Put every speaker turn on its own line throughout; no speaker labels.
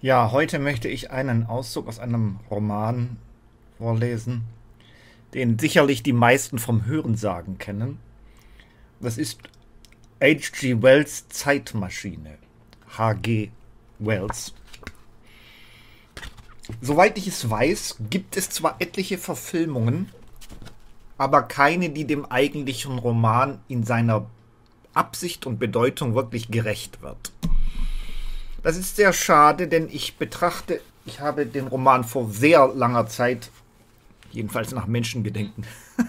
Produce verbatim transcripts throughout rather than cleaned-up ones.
Ja, heute möchte ich einen Auszug aus einem Roman vorlesen, den sicherlich die meisten vom Hörensagen kennen. Das ist H G. Wells Zeitmaschine. H G. Wells. Soweit ich es weiß, gibt es zwar etliche Verfilmungen, aber keine, die dem eigentlichen Roman in seiner Absicht und Bedeutung wirklich gerecht wird. Das ist sehr schade, denn ich betrachte, ich habe den Roman vor sehr langer Zeit, jedenfalls nach Menschengedenken,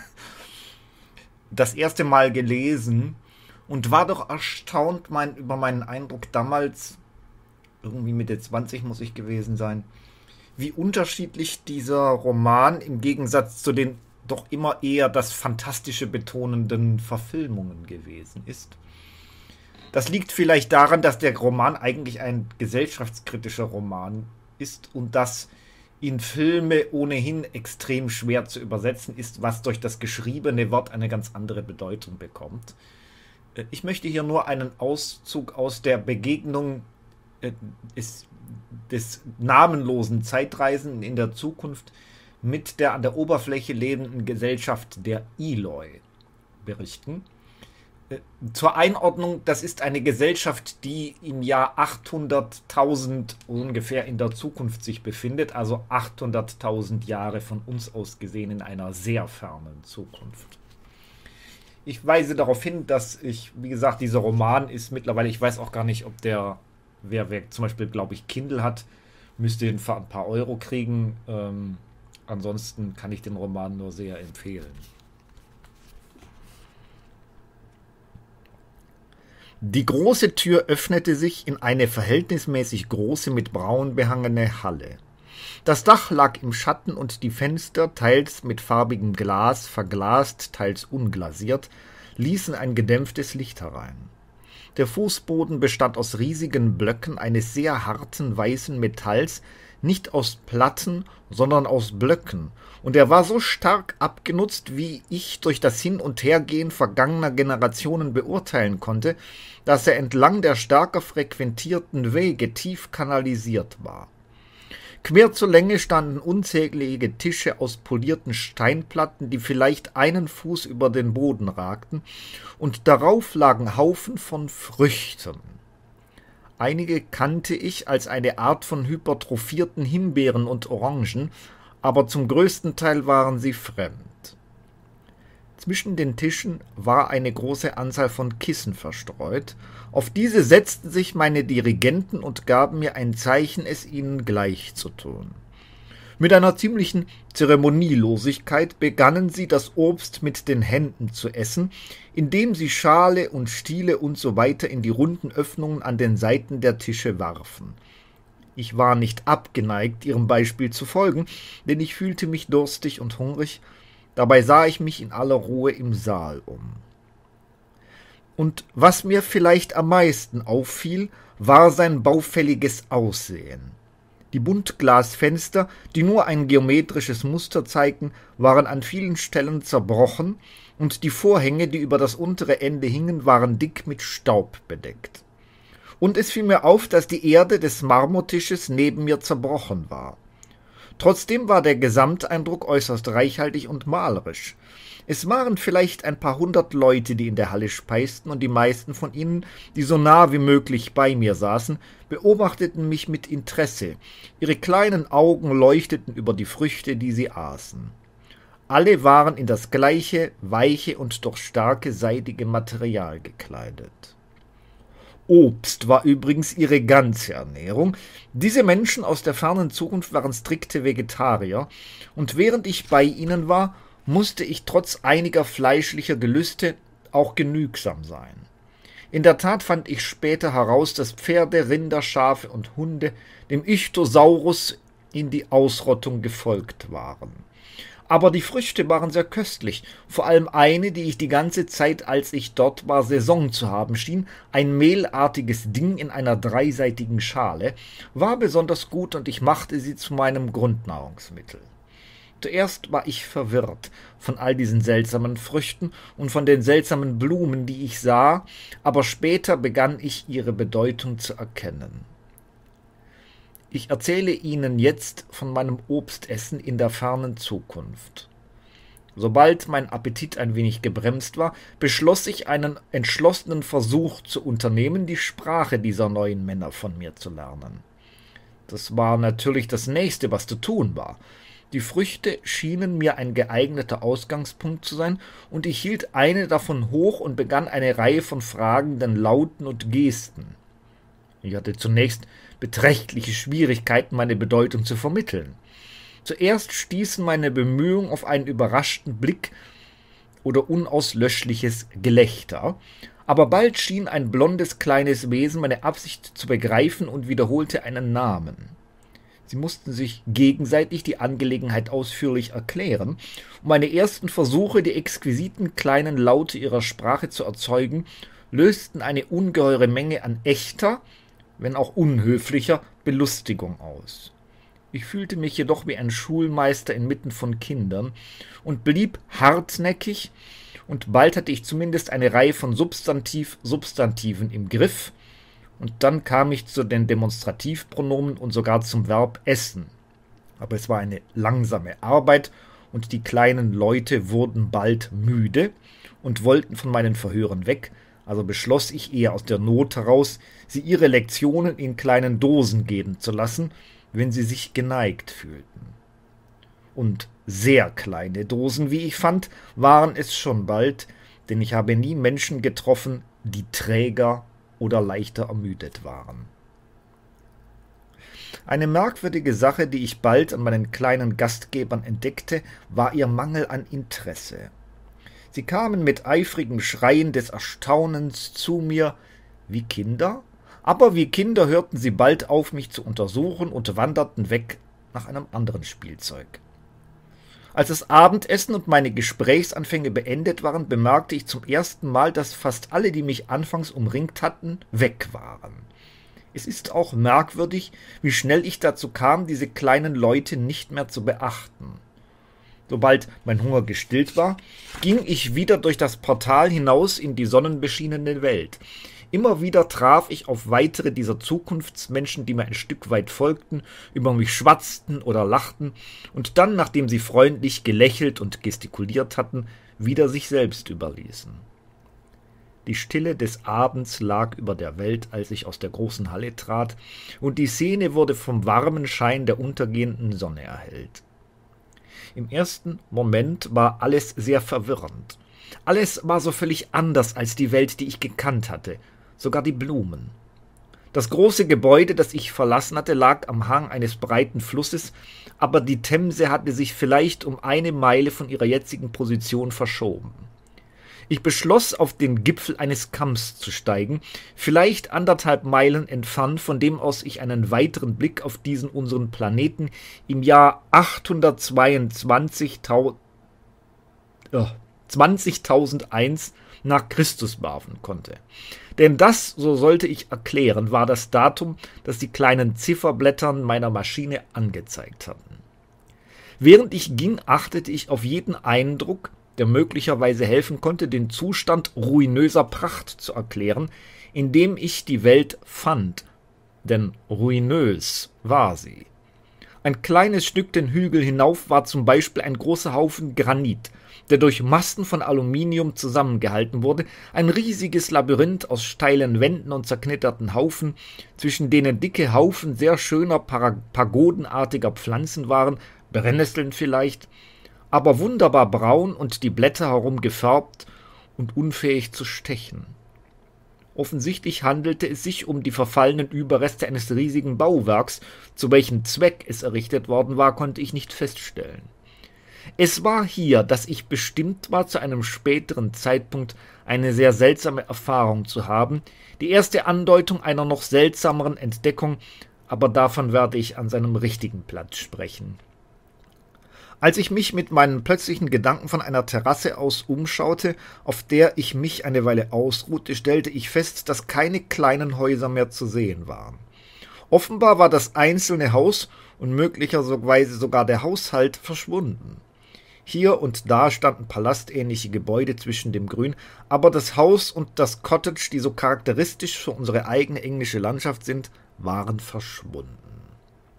das erste Mal gelesen und war doch erstaunt mein, über meinen Eindruck damals, irgendwie Mitte zwanzig muss ich gewesen sein, wie unterschiedlich dieser Roman im Gegensatz zu den doch immer eher das Fantastische betonenden Verfilmungen gewesen ist. Das liegt vielleicht daran, dass der Roman eigentlich ein gesellschaftskritischer Roman ist und dass in Filme ohnehin extrem schwer zu übersetzen ist, was durch das geschriebene Wort eine ganz andere Bedeutung bekommt. Ich möchte hier nur einen Auszug aus der Begegnung des, des namenlosen Zeitreisenden in der Zukunft mit der an der Oberfläche lebenden Gesellschaft der Eloi berichten. Zur Einordnung, das ist eine Gesellschaft, die im Jahr achthunderttausend ungefähr in der Zukunft sich befindet, also achthunderttausend Jahre von uns aus gesehen in einer sehr fernen Zukunft. Ich weise darauf hin, dass ich, wie gesagt, dieser Roman ist mittlerweile, ich weiß auch gar nicht, ob der, wer, wer zum Beispiel, glaube ich, Kindle hat, müsste ihn für ein paar Euro kriegen. Ähm, ansonsten kann ich den Roman nur sehr empfehlen. Die große Tür öffnete sich in eine verhältnismäßig große, mit Braun behangene Halle. Das Dach lag im Schatten und die Fenster, teils mit farbigem Glas verglast, teils unglasiert, ließen ein gedämpftes Licht herein. Der Fußboden bestand aus riesigen Blöcken eines sehr harten, weißen Metalls, nicht aus Platten, sondern aus Blöcken, und er war so stark abgenutzt, wie ich durch das Hin- und Hergehen vergangener Generationen beurteilen konnte, dass er entlang der stärker frequentierten Wege tief kanalisiert war. Quer zur Länge standen unzählige Tische aus polierten Steinplatten, die vielleicht einen Fuß über den Boden ragten, und darauf lagen Haufen von Früchten. Einige kannte ich als eine Art von hypertrophierten Himbeeren und Orangen, aber zum größten Teil waren sie fremd. Zwischen den Tischen war eine große Anzahl von Kissen verstreut. Auf diese setzten sich meine Dirigenten und gaben mir ein Zeichen, es ihnen gleich zu tun. Mit einer ziemlichen Zeremonielosigkeit begannen sie, das Obst mit den Händen zu essen, indem sie Schale und Stiele und so weiter in die runden Öffnungen an den Seiten der Tische warfen. Ich war nicht abgeneigt, ihrem Beispiel zu folgen, denn ich fühlte mich durstig und hungrig. Dabei sah ich mich in aller Ruhe im Saal um. Und was mir vielleicht am meisten auffiel, war sein baufälliges Aussehen. Die Buntglasfenster, die nur ein geometrisches Muster zeigten, waren an vielen Stellen zerbrochen, und die Vorhänge, die über das untere Ende hingen, waren dick mit Staub bedeckt. Und es fiel mir auf, dass die Erde des Marmortisches neben mir zerbrochen war. Trotzdem war der Gesamteindruck äußerst reichhaltig und malerisch. Es waren vielleicht ein paar hundert Leute, die in der Halle speisten, und die meisten von ihnen, die so nah wie möglich bei mir saßen, beobachteten mich mit Interesse. Ihre kleinen Augen leuchteten über die Früchte, die sie aßen. Alle waren in das gleiche, weiche und doch starke seidige Material gekleidet. Obst war übrigens ihre ganze Ernährung. Diese Menschen aus der fernen Zukunft waren strikte Vegetarier, und während ich bei ihnen war, musste ich trotz einiger fleischlicher Gelüste auch genügsam sein. In der Tat fand ich später heraus, dass Pferde, Rinder, Schafe und Hunde dem Ichthyosaurus in die Ausrottung gefolgt waren. Aber die Früchte waren sehr köstlich, vor allem eine, die ich die ganze Zeit, als ich dort war, Saison zu haben schien, ein mehlartiges Ding in einer dreiseitigen Schale, war besonders gut, und ich machte sie zu meinem Grundnahrungsmittel. Zuerst war ich verwirrt von all diesen seltsamen Früchten und von den seltsamen Blumen, die ich sah, aber später begann ich ihre Bedeutung zu erkennen. Ich erzähle Ihnen jetzt von meinem Obstessen in der fernen Zukunft. Sobald mein Appetit ein wenig gebremst war, beschloss ich, einen entschlossenen Versuch zu unternehmen, die Sprache dieser neuen Männer von mir zu lernen. Das war natürlich das Nächste, was zu tun war. Die Früchte schienen mir ein geeigneter Ausgangspunkt zu sein, und ich hielt eine davon hoch und begann eine Reihe von fragenden Lauten und Gesten. Ich hatte zunächst beträchtliche Schwierigkeiten, meine Bedeutung zu vermitteln. Zuerst stießen meine Bemühungen auf einen überraschten Blick oder unauslöschliches Gelächter, aber bald schien ein blondes kleines Wesen meine Absicht zu begreifen und wiederholte einen Namen. Sie mussten sich gegenseitig die Angelegenheit ausführlich erklären, und meine ersten Versuche, die exquisiten kleinen Laute ihrer Sprache zu erzeugen, lösten eine ungeheure Menge an echter, wenn auch unhöflicher, Belustigung aus. Ich fühlte mich jedoch wie ein Schulmeister inmitten von Kindern und blieb hartnäckig, und bald hatte ich zumindest eine Reihe von Substantiv-Substantiven im Griff, und dann kam ich zu den Demonstrativpronomen und sogar zum Verb essen. Aber es war eine langsame Arbeit, und die kleinen Leute wurden bald müde und wollten von meinen Verhören weg, also beschloss ich eher aus der Not heraus, sie ihre Lektionen in kleinen Dosen geben zu lassen, wenn sie sich geneigt fühlten. Und sehr kleine Dosen, wie ich fand, waren es schon bald, denn ich habe nie Menschen getroffen, die träger oder leichter ermüdet waren. Eine merkwürdige Sache, die ich bald an meinen kleinen Gastgebern entdeckte, war ihr Mangel an Interesse. Sie kamen mit eifrigem Schreien des Erstaunens zu mir, wie Kinder, aber wie Kinder hörten sie bald auf, mich zu untersuchen, und wanderten weg nach einem anderen Spielzeug. Als das Abendessen und meine Gesprächsanfänge beendet waren, bemerkte ich zum ersten Mal, dass fast alle, die mich anfangs umringt hatten, weg waren. Es ist auch merkwürdig, wie schnell ich dazu kam, diese kleinen Leute nicht mehr zu beachten. Sobald mein Hunger gestillt war, ging ich wieder durch das Portal hinaus in die sonnenbeschienene Welt. Immer wieder traf ich auf weitere dieser Zukunftsmenschen, die mir ein Stück weit folgten, über mich schwatzten oder lachten und dann, nachdem sie freundlich gelächelt und gestikuliert hatten, wieder sich selbst überließen. Die Stille des Abends lag über der Welt, als ich aus der großen Halle trat, und die Szene wurde vom warmen Schein der untergehenden Sonne erhellt. Im ersten Moment war alles sehr verwirrend. Alles war so völlig anders als die Welt, die ich gekannt hatte, sogar die Blumen. Das große Gebäude, das ich verlassen hatte, lag am Hang eines breiten Flusses, aber die Themse hatte sich vielleicht um eine Meile von ihrer jetzigen Position verschoben. Ich beschloss, auf den Gipfel eines Kamms zu steigen, vielleicht anderthalb Meilen entfernt, von dem aus ich einen weiteren Blick auf diesen unseren Planeten im Jahr achthundertzweiundzwanzig, nach Christus werfen konnte. Denn das, so sollte ich erklären, war das Datum, das die kleinen Zifferblättern meiner Maschine angezeigt hatten. Während ich ging, achtete ich auf jeden Eindruck, der möglicherweise helfen konnte, den Zustand ruinöser Pracht zu erklären, in dem ich die Welt fand, denn ruinös war sie. Ein kleines Stück den Hügel hinauf war zum Beispiel ein großer Haufen Granit, der durch Masten von Aluminium zusammengehalten wurde, ein riesiges Labyrinth aus steilen Wänden und zerknitterten Haufen, zwischen denen dicke Haufen sehr schöner pagodenartiger Pflanzen waren, Brennnesseln vielleicht, aber wunderbar braun und die Blätter herum gefärbt und unfähig zu stechen. Offensichtlich handelte es sich um die verfallenen Überreste eines riesigen Bauwerks, zu welchem Zweck es errichtet worden war, konnte ich nicht feststellen. Es war hier, dass ich bestimmt war, zu einem späteren Zeitpunkt eine sehr seltsame Erfahrung zu haben, die erste Andeutung einer noch seltsameren Entdeckung, aber davon werde ich an seinem richtigen Platz sprechen. Als ich mich mit meinen plötzlichen Gedanken von einer Terrasse aus umschaute, auf der ich mich eine Weile ausruhte, stellte ich fest, dass keine kleinen Häuser mehr zu sehen waren. Offenbar war das einzelne Haus und möglicherweise sogar der Haushalt verschwunden. Hier und da standen palastähnliche Gebäude zwischen dem Grün, aber das Haus und das Cottage, die so charakteristisch für unsere eigene englische Landschaft sind, waren verschwunden.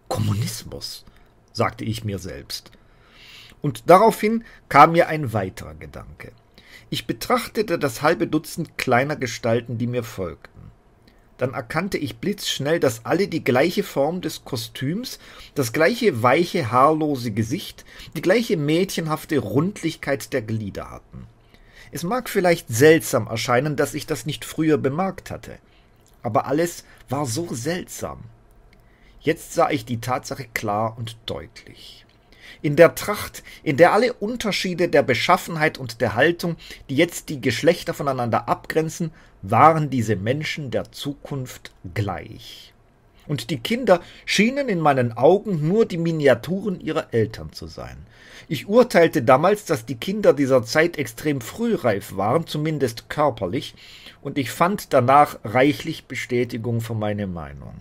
Kommunismus, sagte ich mir selbst. Und daraufhin kam mir ein weiterer Gedanke. Ich betrachtete das halbe Dutzend kleiner Gestalten, die mir folgten. Dann erkannte ich blitzschnell, dass alle die gleiche Form des Kostüms, das gleiche weiche, haarlose Gesicht, die gleiche mädchenhafte Rundlichkeit der Glieder hatten. Es mag vielleicht seltsam erscheinen, dass ich das nicht früher bemerkt hatte, aber alles war so seltsam. Jetzt sah ich die Tatsache klar und deutlich. In der Tracht, in der alle Unterschiede der Beschaffenheit und der Haltung, die jetzt die Geschlechter voneinander abgrenzen, waren diese Menschen der Zukunft gleich. Und die Kinder schienen in meinen Augen nur die Miniaturen ihrer Eltern zu sein. Ich urteilte damals, dass die Kinder dieser Zeit extrem frühreif waren, zumindest körperlich, und ich fand danach reichlich Bestätigung für meine Meinung.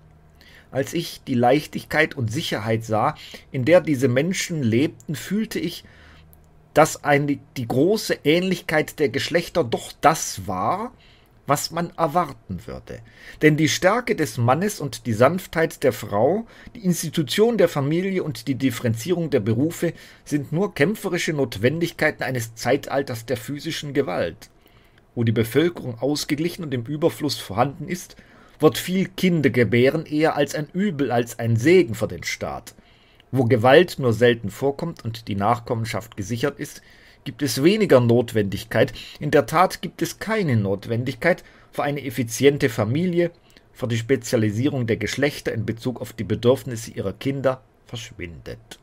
Als ich die Leichtigkeit und Sicherheit sah, in der diese Menschen lebten, fühlte ich, dass eine, die große Ähnlichkeit der Geschlechter doch das war, was man erwarten würde. Denn die Stärke des Mannes und die Sanftheit der Frau, die Institution der Familie und die Differenzierung der Berufe sind nur kämpferische Notwendigkeiten eines Zeitalters der physischen Gewalt. Wo die Bevölkerung ausgeglichen und im Überfluss vorhanden ist, wird viel Kindergebären eher als ein Übel, als ein Segen für den Staat. Wo Gewalt nur selten vorkommt und die Nachkommenschaft gesichert ist, gibt es weniger Notwendigkeit. In der Tat gibt es keine Notwendigkeit für eine effiziente Familie, für die Spezialisierung der Geschlechter in Bezug auf die Bedürfnisse ihrer Kinder verschwindet.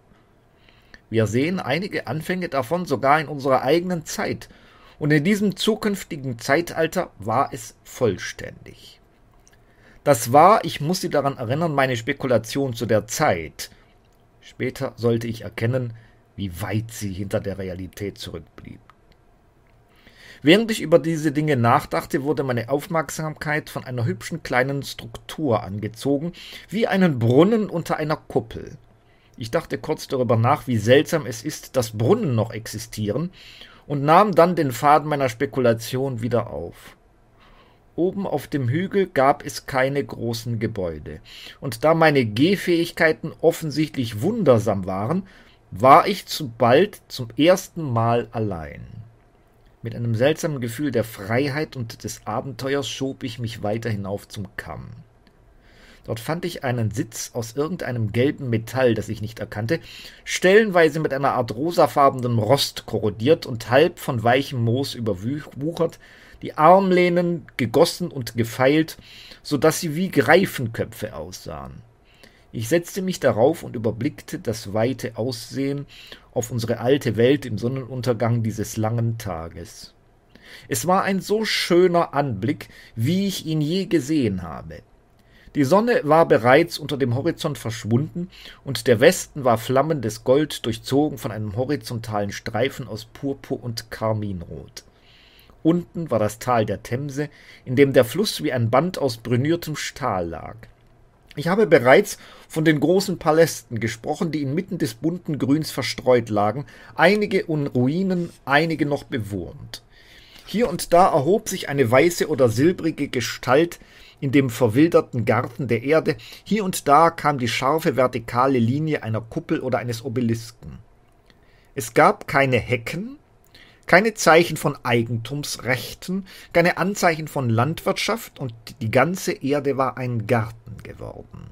Wir sehen einige Anfänge davon sogar in unserer eigenen Zeit, und in diesem zukünftigen Zeitalter war es vollständig. Das war, ich muss Sie daran erinnern, meine Spekulation zu der Zeit. Später sollte ich erkennen, wie weit sie hinter der Realität zurückblieb. Während ich über diese Dinge nachdachte, wurde meine Aufmerksamkeit von einer hübschen kleinen Struktur angezogen, wie einen Brunnen unter einer Kuppel. Ich dachte kurz darüber nach, wie seltsam es ist, dass Brunnen noch existieren, und nahm dann den Faden meiner Spekulation wieder auf. Oben auf dem Hügel gab es keine großen Gebäude, und da meine Gehfähigkeiten offensichtlich wundersam waren, war ich zu bald zum ersten Mal allein. Mit einem seltsamen Gefühl der Freiheit und des Abenteuers schob ich mich weiter hinauf zum Kamm. Dort fand ich einen Sitz aus irgendeinem gelben Metall, das ich nicht erkannte, stellenweise mit einer Art rosafarbenen Rost korrodiert und halb von weichem Moos überwuchert, die Armlehnen gegossen und gefeilt, so daß sie wie Greifenköpfe aussahen. Ich setzte mich darauf und überblickte das weite Aussehen auf unsere alte Welt im Sonnenuntergang dieses langen Tages. Es war ein so schöner Anblick, wie ich ihn je gesehen habe. Die Sonne war bereits unter dem Horizont verschwunden, und der Westen war flammendes Gold, durchzogen von einem horizontalen Streifen aus Purpur und Karminrot. Unten war das Tal der Themse, in dem der Fluss wie ein Band aus brüniertem Stahl lag. Ich habe bereits von den großen Palästen gesprochen, die inmitten des bunten Grüns verstreut lagen, einige in Ruinen, einige noch bewohnt. Hier und da erhob sich eine weiße oder silbrige Gestalt in dem verwilderten Garten der Erde, hier und da kam die scharfe vertikale Linie einer Kuppel oder eines Obelisken. Es gab keine Hecken, keine Zeichen von Eigentumsrechten, keine Anzeichen von Landwirtschaft, und die ganze Erde war ein Garten geworden.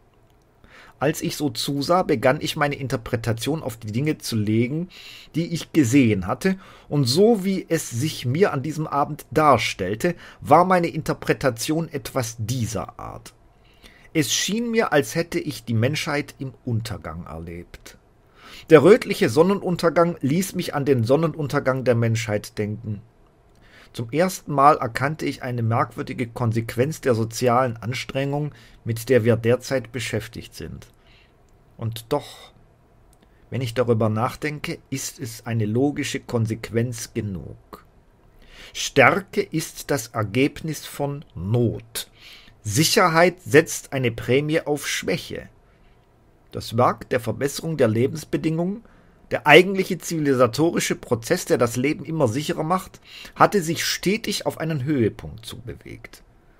Als ich so zusah, begann ich meine Interpretation auf die Dinge zu legen, die ich gesehen hatte, und so wie es sich mir an diesem Abend darstellte, war meine Interpretation etwas dieser Art. Es schien mir, als hätte ich die Menschheit im Untergang erlebt. Der rötliche Sonnenuntergang ließ mich an den Sonnenuntergang der Menschheit denken. Zum ersten Mal erkannte ich eine merkwürdige Konsequenz der sozialen Anstrengung, mit der wir derzeit beschäftigt sind. Und doch, wenn ich darüber nachdenke, ist es eine logische Konsequenz genug. Stärke ist das Ergebnis von Not. Sicherheit setzt eine Prämie auf Schwäche. Das Werk der Verbesserung der Lebensbedingungen, der eigentliche zivilisatorische Prozess, der das Leben immer sicherer macht, hatte sich stetig auf einen Höhepunkt zubewegt.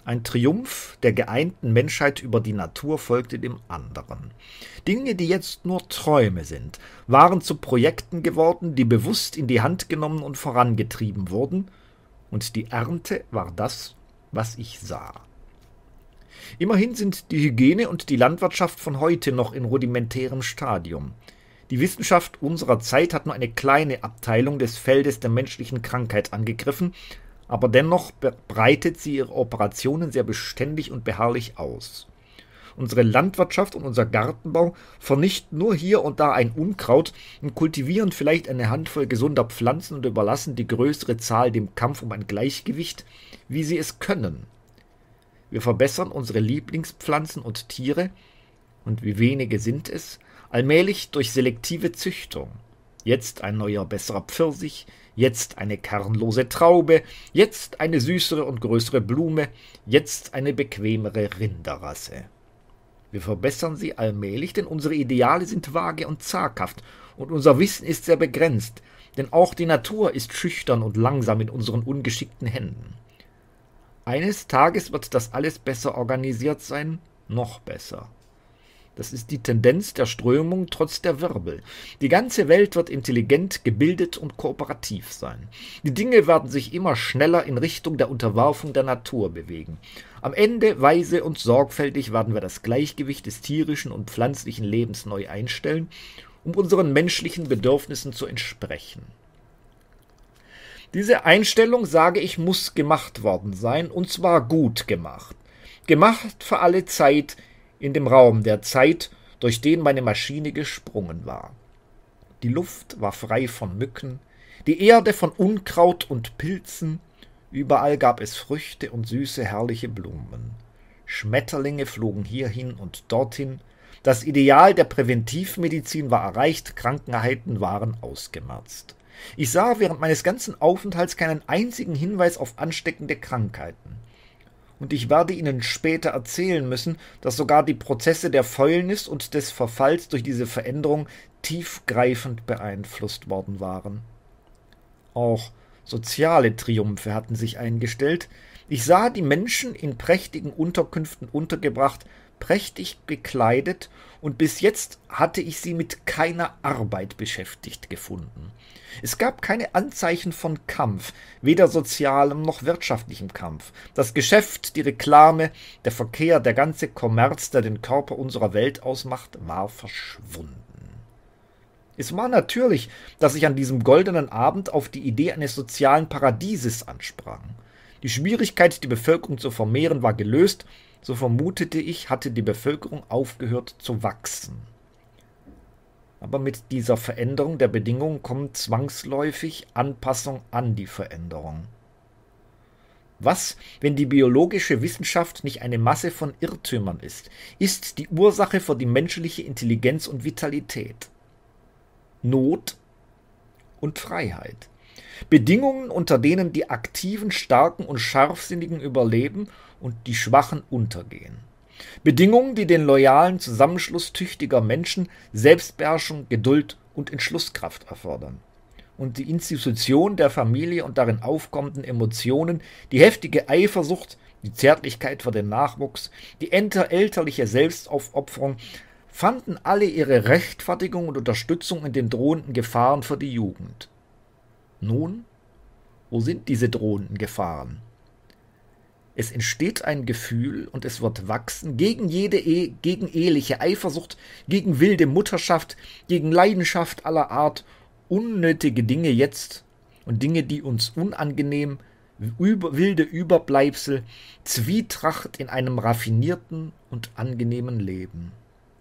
Ein Triumph der geeinten Menschheit über die Natur folgte dem anderen. Dinge, die jetzt nur Träume sind, waren zu Projekten geworden, die bewusst in die Hand genommen und vorangetrieben wurden, und die Ernte war das, was ich sah. Immerhin sind die Hygiene und die Landwirtschaft von heute noch in rudimentärem Stadium. Die Wissenschaft unserer Zeit hat nur eine kleine Abteilung des Feldes der menschlichen Krankheit angegriffen, aber dennoch breitet sie ihre Operationen sehr beständig und beharrlich aus. Unsere Landwirtschaft und unser Gartenbau vernichten nur hier und da ein Unkraut und kultivieren vielleicht eine Handvoll gesunder Pflanzen und überlassen die größere Zahl dem Kampf um ein Gleichgewicht, wie sie es können. Wir verbessern unsere Lieblingspflanzen und Tiere, und wie wenige sind es, allmählich durch selektive Züchtung. Jetzt ein neuer, besserer Pfirsich, jetzt eine kernlose Traube, jetzt eine süßere und größere Blume, jetzt eine bequemere Rinderrasse. Wir verbessern sie allmählich, denn unsere Ideale sind vage und zaghaft, und unser Wissen ist sehr begrenzt, denn auch die Natur ist schüchtern und langsam in unseren ungeschickten Händen. Eines Tages wird das alles besser organisiert sein, noch besser. Das ist die Tendenz der Strömung trotz der Wirbel. Die ganze Welt wird intelligent, gebildet und kooperativ sein. Die Dinge werden sich immer schneller in Richtung der Unterwerfung der Natur bewegen. Am Ende, weise und sorgfältig, werden wir das Gleichgewicht des tierischen und pflanzlichen Lebens neu einstellen, um unseren menschlichen Bedürfnissen zu entsprechen. Diese Einstellung, sage ich, muss gemacht worden sein, und zwar gut gemacht. Gemacht für alle Zeit, in dem Raum der Zeit, durch den meine Maschine gesprungen war. Die Luft war frei von Mücken, die Erde von Unkraut und Pilzen, überall gab es Früchte und süße, herrliche Blumen. Schmetterlinge flogen hierhin und dorthin, das Ideal der Präventivmedizin war erreicht, Krankheiten waren ausgemerzt. Ich sah während meines ganzen Aufenthalts keinen einzigen Hinweis auf ansteckende Krankheiten. Und ich werde Ihnen später erzählen müssen, dass sogar die Prozesse der Fäulnis und des Verfalls durch diese Veränderung tiefgreifend beeinflusst worden waren. Auch soziale Triumphe hatten sich eingestellt. Ich sah die Menschen in prächtigen Unterkünften untergebracht, prächtig gekleidet, und bis jetzt hatte ich sie mit keiner Arbeit beschäftigt gefunden. Es gab keine Anzeichen von Kampf, weder sozialem noch wirtschaftlichem Kampf. Das Geschäft, die Reklame, der Verkehr, der ganze Kommerz, der den Körper unserer Welt ausmacht, war verschwunden. Es war natürlich, dass ich an diesem goldenen Abend auf die Idee eines sozialen Paradieses ansprang. Die Schwierigkeit, die Bevölkerung zu vermehren, war gelöst. So vermutete ich, hatte die Bevölkerung aufgehört zu wachsen. Aber mit dieser Veränderung der Bedingungen kommt zwangsläufig Anpassung an die Veränderung. Was, wenn die biologische Wissenschaft nicht eine Masse von Irrtümern ist, ist die Ursache für die menschliche Intelligenz und Vitalität? Not und Freiheit. Bedingungen, unter denen die Aktiven, Starken und Scharfsinnigen überleben und die Schwachen untergehen. Bedingungen, die den loyalen Zusammenschluss tüchtiger Menschen, Selbstbeherrschung, Geduld und Entschlusskraft erfordern. Und die Institution der Familie und darin aufkommenden Emotionen, die heftige Eifersucht, die Zärtlichkeit für den Nachwuchs, die elterliche Selbstaufopferung, fanden alle ihre Rechtfertigung und Unterstützung in den drohenden Gefahren für die Jugend. Nun, wo sind diese drohenden Gefahren? Es entsteht ein Gefühl und es wird wachsen gegen jede e gegen eheliche Eifersucht, gegen wilde Mutterschaft, gegen Leidenschaft aller Art, unnötige Dinge jetzt und Dinge, die uns unangenehm, über, wilde Überbleibsel, Zwietracht in einem raffinierten und angenehmen Leben.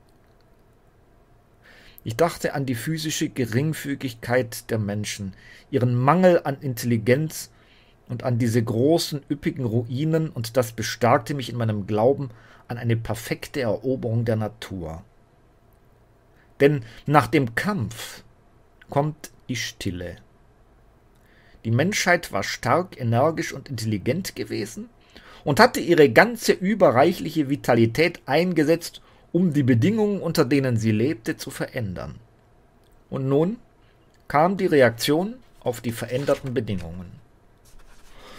Ich dachte an die physische Geringfügigkeit der Menschen, ihren Mangel an Intelligenz und an diese großen, üppigen Ruinen, und das bestärkte mich in meinem Glauben an eine perfekte Eroberung der Natur. Denn nach dem Kampf kommt die Stille. Die Menschheit war stark, energisch und intelligent gewesen und hatte ihre ganze überreichliche Vitalität eingesetzt, um die Bedingungen, unter denen sie lebte, zu verändern. Und nun kam die Reaktion auf die veränderten Bedingungen.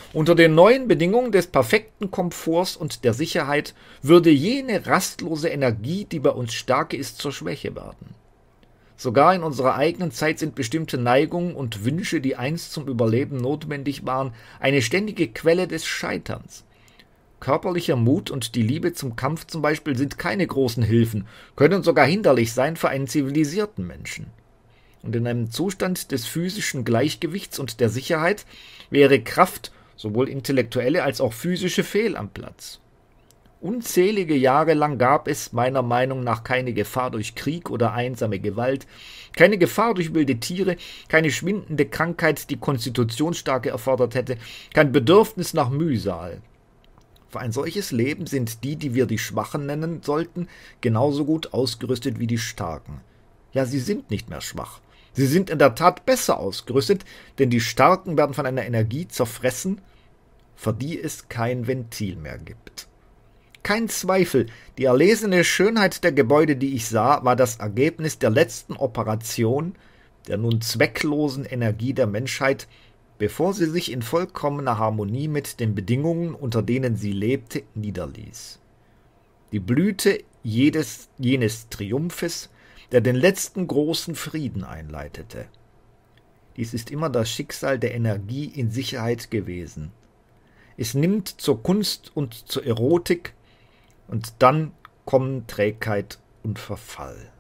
Unter den neuen Bedingungen des perfekten Komforts und der Sicherheit würde jene rastlose Energie, die bei uns stark ist, zur Schwäche werden. Sogar in unserer eigenen Zeit sind bestimmte Neigungen und Wünsche, die einst zum Überleben notwendig waren, eine ständige Quelle des Scheiterns. Körperlicher Mut und die Liebe zum Kampf zum Beispiel sind keine großen Hilfen, können sogar hinderlich sein für einen zivilisierten Menschen. Und in einem Zustand des physischen Gleichgewichts und der Sicherheit wäre Kraft, sowohl intellektuelle als auch physische, fehl am Platz. Unzählige Jahre lang gab es meiner Meinung nach keine Gefahr durch Krieg oder einsame Gewalt, keine Gefahr durch wilde Tiere, keine schwindende Krankheit, die Konstitutionsstärke erfordert hätte, kein Bedürfnis nach Mühsal. Für ein solches Leben sind die, die wir die Schwachen nennen sollten, genauso gut ausgerüstet wie die Starken. Ja, sie sind nicht mehr schwach. Sie sind in der Tat besser ausgerüstet, denn die Starken werden von einer Energie zerfressen, für die es kein Ventil mehr gibt. Kein Zweifel, die erlesene Schönheit der Gebäude, die ich sah, war das Ergebnis der letzten Operation, der nun zwecklosen Energie der Menschheit, bevor sie sich in vollkommener Harmonie mit den Bedingungen, unter denen sie lebte, niederließ. Die Blüte jedes, jenes Triumphes, der den letzten großen Frieden einleitete. Dies ist immer das Schicksal der Energie in Sicherheit gewesen. Es nimmt zur Kunst und zur Erotik, und dann kommen Trägheit und Verfall.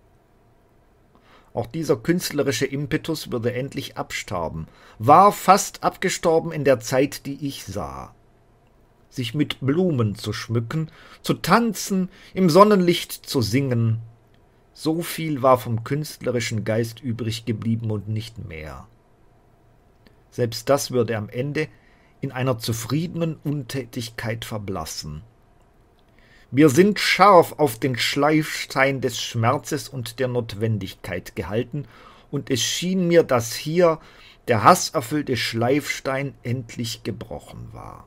Auch dieser künstlerische Impetus würde endlich absterben, war fast abgestorben in der Zeit, die ich sah. Sich mit Blumen zu schmücken, zu tanzen, im Sonnenlicht zu singen, so viel war vom künstlerischen Geist übrig geblieben und nicht mehr. Selbst das würde am Ende in einer zufriedenen Untätigkeit verblassen. Wir sind scharf auf den Schleifstein des Schmerzes und der Notwendigkeit gehalten, und es schien mir, dass hier der hasserfüllte Schleifstein endlich gebrochen war.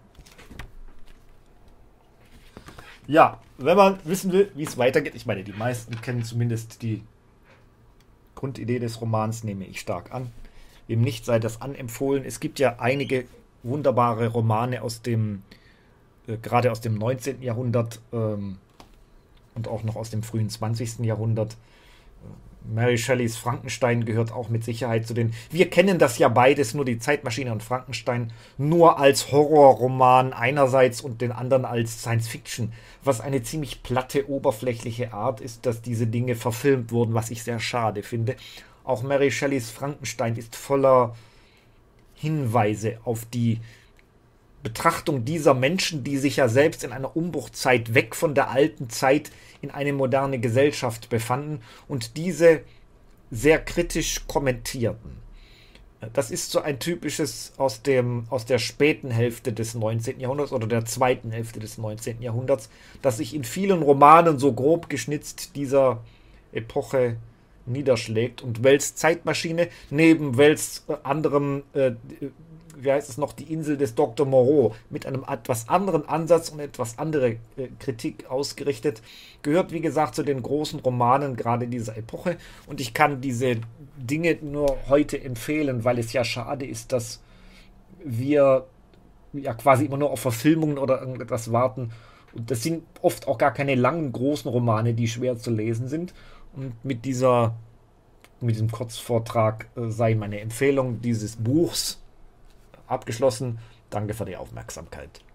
Ja, wenn man wissen will, wie es weitergeht, ich meine, die meisten kennen zumindest die Grundidee des Romans, nehme ich stark an. Wem nicht, sei das anempfohlen. Es gibt ja einige wunderbare Romane aus dem gerade aus dem neunzehnten Jahrhundert ähm, und auch noch aus dem frühen zwanzigsten Jahrhundert. Mary Shelleys Frankenstein gehört auch mit Sicherheit zu den... Wir kennen das ja beides, nur die Zeitmaschine und Frankenstein, nur als Horrorroman einerseits und den anderen als Science-Fiction, was eine ziemlich platte, oberflächliche Art ist, dass diese Dinge verfilmt wurden, was ich sehr schade finde. Auch Mary Shelleys Frankenstein ist voller Hinweise auf die Betrachtung dieser Menschen, die sich ja selbst in einer Umbruchzeit weg von der alten Zeit in eine moderne Gesellschaft befanden und diese sehr kritisch kommentierten. Das ist so ein typisches aus, dem, aus der späten Hälfte des neunzehnten Jahrhunderts oder der zweiten Hälfte des neunzehnten Jahrhunderts, das sich in vielen Romanen so grob geschnitzt dieser Epoche niederschlägt. Und Wells Zeitmaschine neben Wells äh, anderem äh, wie heißt es noch, die Insel des Doktor Moreau, mit einem etwas anderen Ansatz und etwas andere äh, Kritik ausgerichtet, gehört, wie gesagt, zu den großen Romanen gerade dieser Epoche. Und ich kann diese Dinge nur heute empfehlen, weil es ja schade ist, dass wir ja quasi immer nur auf Verfilmungen oder irgendetwas warten. Und das sind oft auch gar keine langen, großen Romane, die schwer zu lesen sind. Und mit dieser, mit diesem Kurzvortrag äh, sei meine Empfehlung dieses Buchs abgeschlossen. Danke für die Aufmerksamkeit.